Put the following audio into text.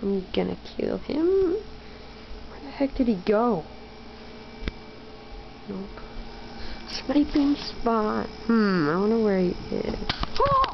I'm gonna kill him. Where the heck did he go? Nope. Sniping spot. I wonder where he is. Oh!